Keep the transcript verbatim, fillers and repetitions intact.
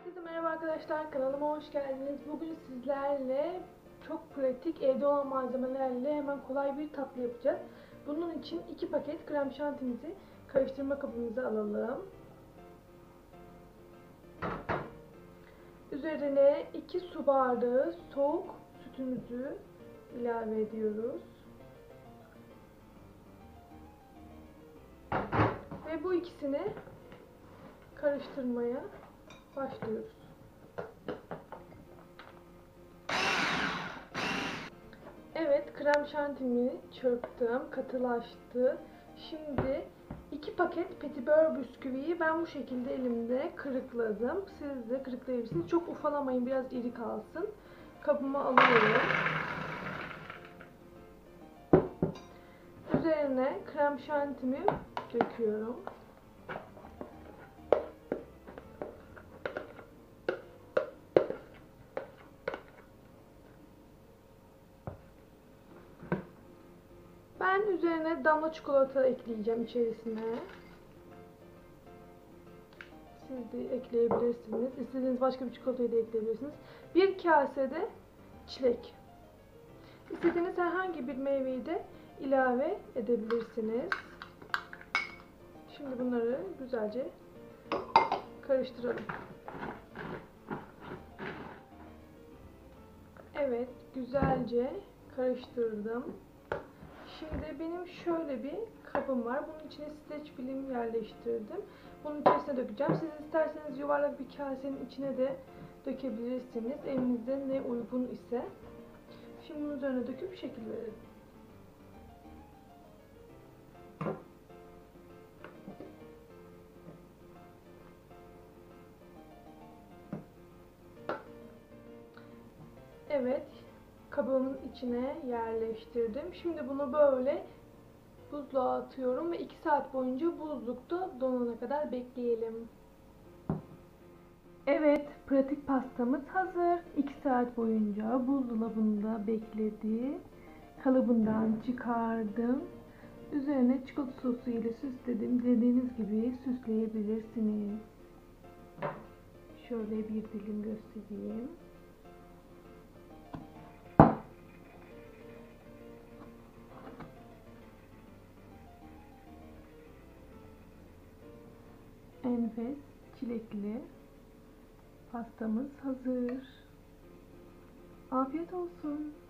Herkese merhaba arkadaşlar, kanalıma hoş geldiniz. Bugün sizlerle çok pratik, evde olan malzemelerle hemen kolay bir tatlı yapacağız. Bunun için iki paket krem şantimizi karıştırma kabımıza alalım. Üzerine iki su bardağı soğuk sütümüzü ilave ediyoruz. Ve bu ikisini karıştırmaya başlıyoruz. Evet, krem şantimi çırptım, katılaştı. Şimdi iki paket petibör bisküviyi ben bu şekilde elimde kırıkladım. Siz de kırıklayabilirsiniz. Çok ufalamayın, biraz iri kalsın. Kabıma alıyorum. Üzerine krem şantimi döküyorum. Ben üzerine damla çikolata ekleyeceğim içerisine. Siz de ekleyebilirsiniz. İstediğiniz başka bir çikolatayı da ekleyebilirsiniz. Bir kase de çilek. İstediğiniz herhangi bir meyveyi de ilave edebilirsiniz. Şimdi bunları güzelce karıştıralım. Evet, güzelce karıştırdım. Şimdi benim şöyle bir kabım var. Bunun içine streç film yerleştirdim. Bunun içerisine dökeceğim. Siz isterseniz yuvarlak bir kasenin içine de dökebilirsiniz. Evinizde ne uygun ise. Şimdi bunun üzerine döküp şekil verelim. Evet, kabımın içine yerleştirdim. Şimdi bunu böyle buzluğa atıyorum ve iki saat boyunca buzlukta donana kadar bekleyelim. Evet, pratik pastamız hazır. iki saat boyunca buzdolabında bekledi. Kalıbından çıkardım. Üzerine çikolata sosu ile süsledim. Dilediğiniz gibi süsleyebilirsiniz. Şöyle bir dilim göstereyim. Enfes çilekli pastamız hazır. Afiyet olsun.